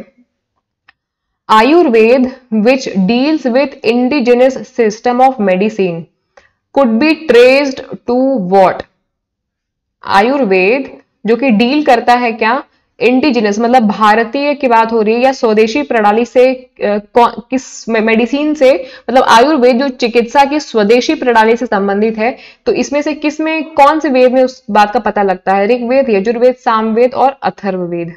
Ayurveda which deals with indigenous system of medicine could be traced to what. Ayurveda जो कि डील करता है क्या, इंडिजिनस मतलब भारतीय की बात हो रही है या स्वदेशी प्रणाली से, किस मेडिसिन से, मतलब आयुर्वेद जो चिकित्सा की स्वदेशी प्रणाली से संबंधित है, तो इसमें से किस में, कौन से वेद में उस बात का पता लगता है, ऋग्वेद, यजुर्वेद, सामवेद और अथर्ववेद।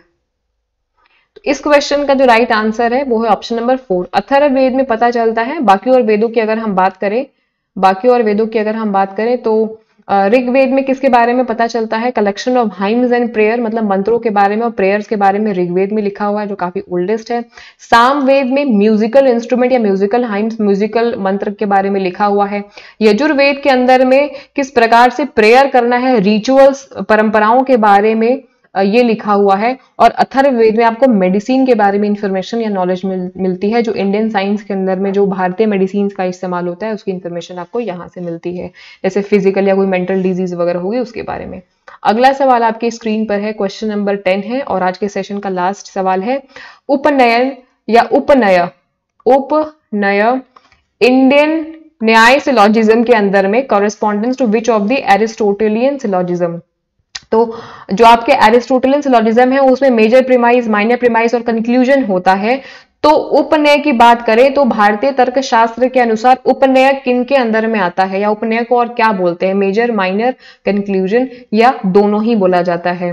तो इस क्वेश्चन का जो राइट आंसर है वो है ऑप्शन नंबर फोर, अथर्ववेद में पता चलता है। बाकी और वेदों की अगर हम बात करें बाकी और वेदों की अगर हम बात करें तो ऋग्वेद में किसके बारे में पता चलता है, collection of hymns and prayer, मतलब मंत्रों के बारे में और प्रेयर्स के बारे में ऋग्वेद में लिखा हुआ है जो काफी ओल्डेस्ट है। सामवेद में म्यूजिकल इंस्ट्रूमेंट या म्यूजिकल हाइम्स, म्यूजिकल मंत्र के बारे में लिखा हुआ है। यजुर्वेद के अंदर में किस प्रकार से प्रेयर करना है, रिचुअल्स, परंपराओं के बारे में ये लिखा हुआ है। और अथर्ववेद में आपको मेडिसिन के बारे में इंफॉर्मेशन या नॉलेज मिल, मिलती है, जो इंडियन साइंस के अंदर में जो भारतीय मेडिसिन का इस्तेमाल होता है उसकी इंफॉर्मेशन आपको यहाँ से मिलती है, जैसे फिजिकल या कोई मेंटल डिजीज वगैरह होगी उसके बारे में। अगला सवाल आपकी स्क्रीन पर है, क्वेश्चन नंबर टेन है और आज के सेशन का लास्ट सवाल है, उपनयन या उपनय उपनय इंडियन न्याय सिलॉजिज्म के अंदर में correspondence to which of the Aristotelian syllogism. तो जो आपके एरिस्टोटेलियन सिलॉजिज्म है उसमें मेजर प्रीमाइज, माइनर प्रीमाइज और कंक्लूजन होता है। तो उपनय की बात करें तो भारतीय तर्कशास्त्र के अनुसार उपनय किन के अंदर में आता है, या उपनय को और क्या बोलते हैं, मेजर, माइनर, कंक्लूजन या दोनों ही बोला जाता है।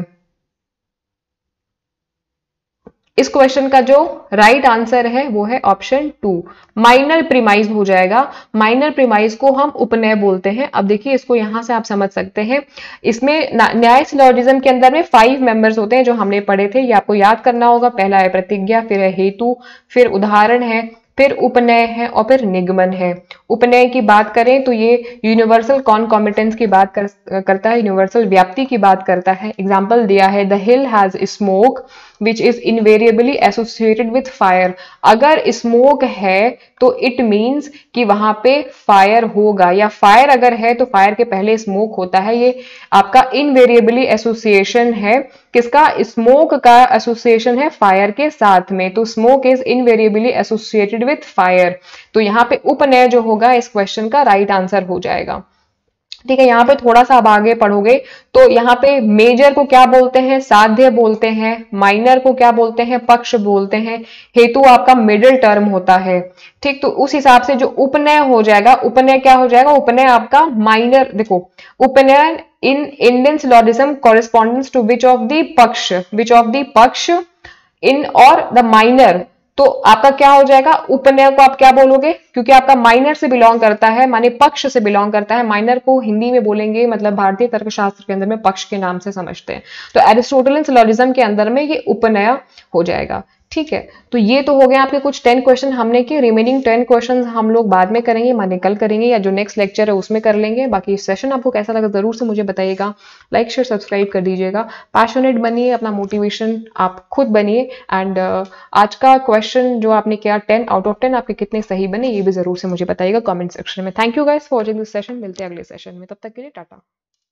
इस क्वेश्चन का जो राइट right आंसर है वो है ऑप्शन टू, माइनर प्रीमाइज हो जाएगा। माइनर प्रीमाइज को हम उपनय बोलते हैं। अब देखिए इसको यहां से आप समझ सकते हैं, इसमें न्याय सिलॉजिज्म के अंदर में फाइव मेंबर्स होते हैं जो हमने पढ़े थे, ये आपको याद करना होगा। पहला है प्रतिज्ञा, फिर है हेतु, फिर उदाहरण है, फिर उपनय है और फिर निगमन है। उपनय की बात करें तो ये यूनिवर्सल कॉन्कॉमिटेंस की बात कर, करता है, यूनिवर्सल व्याप्ति की बात करता है। एग्जाम्पल दिया है, the hill has smoke which is invariably associated with fire. अगर स्मोक है तो इट मीन्स कि वहां पे फायर होगा, या फायर अगर है तो फायर के पहले स्मोक होता है। ये आपका इनवेरिएबली एसोसिएशन है, किसका, स्मोक का एसोसिएशन है फायर के साथ में। तो smoke is invariably associated with fire. तो यहाँ पे उपनय जो होगा इस क्वेश्चन का राइट आंसर हो जाएगा। ठीक है। यहाँ पे थोड़ा सा अब आगे पढ़ोगे तो यहाँ पे मेजर को क्या बोलते हैं, साध्य बोलते हैं, माइनर को क्या बोलते हैं, पक्ष बोलते हैं, हेतु आपका मिडिल टर्म होता है। ठीक, तो उस हिसाब से जो उपनय हो जाएगा, उपनय क्या हो जाएगा, उपनय आपका माइनर, देखो उपनयन in Indian syllogism correspondence to which of the पक्ष, विच ऑफ द पक्ष इन और द माइनर, तो आपका क्या हो जाएगा, उपनय को आप क्या बोलोगे, क्योंकि आपका माइनर से बिलोंग करता है, माने पक्ष से बिलोंग करता है। माइनर को हिंदी में बोलेंगे, मतलब भारतीय तर्कशास्त्र के अंदर में पक्ष के नाम से समझते हैं। तो एरिस्टोटलियन सिलोजिज्म के अंदर में ये उपनय हो जाएगा। ठीक है, तो ये तो हो गए आपके कुछ टेन क्वेश्चन हमने किए। रिमेनिंग टेन क्वेश्चन हम लोग बाद में करेंगे, माने कल करेंगे या जो नेक्स्ट लेक्चर है उसमें कर लेंगे। बाकी सेशन आपको कैसा लगा जरूर से मुझे बताइएगा, लाइक शेयर सब्सक्राइब कर दीजिएगा। पैशनेट बनिए, अपना मोटिवेशन आप खुद बनिए। एंड uh, आज का क्वेश्चन जो आपने किया टेन आउट ऑफ टेन आपके कितने सही बने ये भी जरूर से मुझे बताइएगा कॉमेंट सेक्शन में। Thank you guys for watching this session, मिलते हैं अगले सेशन में, तब तक के लिए टाटा।